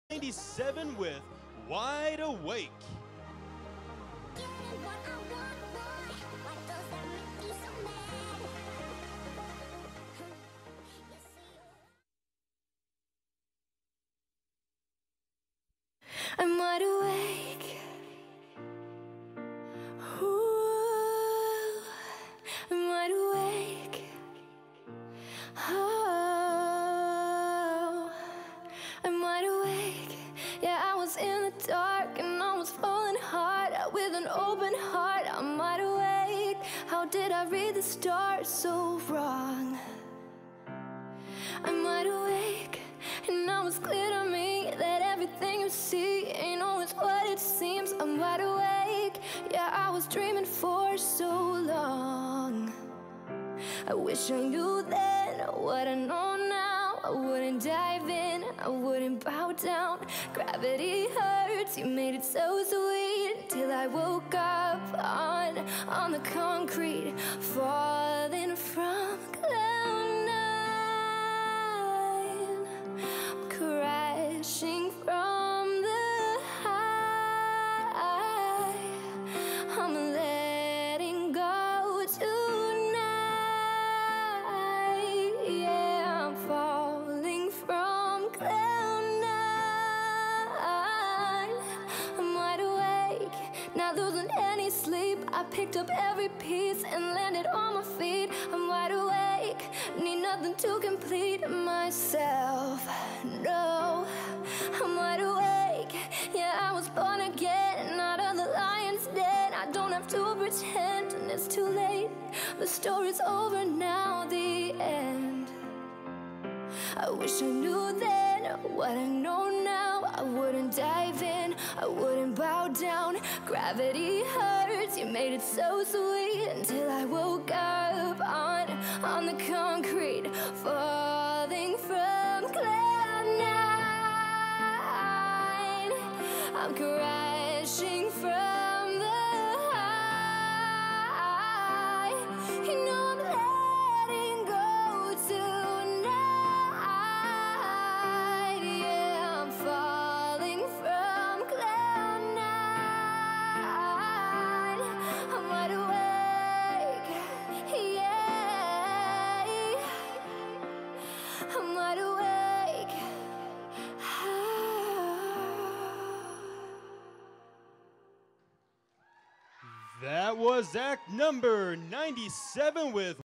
97 with Wide Awake. I'm wide awake. Ooh, I'm wide awake. Oh, I'm wide awake. Yeah, I was in the dark and I was falling hard with an open heart. I'm wide awake. How did I read the stars so wrong? I'm wide awake, and now it's clear to me that everything you see ain't always what it seems. I'm wide awake, yeah, I was dreaming for so long. I wish I knew then what I know now. I wouldn't dive in, I wouldn't bow down. Gravity hurts, you made it so sweet, till I woke up on the concrete, falling from cloud nine, crashing from the high. I'm letting go tonight. Yeah, I'm falling from cloud nine. I'm wide awake, not losing any sleep. I picked up every piece and landed on my feet. I'm wide awake, need nothing to complete myself. No, I'm wide awake. Yeah, I was born again, out of the lion's den. I don't have to pretend, and it's too late. The story's over now, the end. I wish I knew then what I know now. I wouldn't dive in, I wouldn't bow down. Gravity hurts, you made it so sweet, until I woke up on the concrete, falling from cloud nine. I'm crashing from the high. You know I'm letting go tonight. Yeah, I'm falling from cloud nine. I'm wide awake. Yeah, I'm wide awake. That was act number 97 with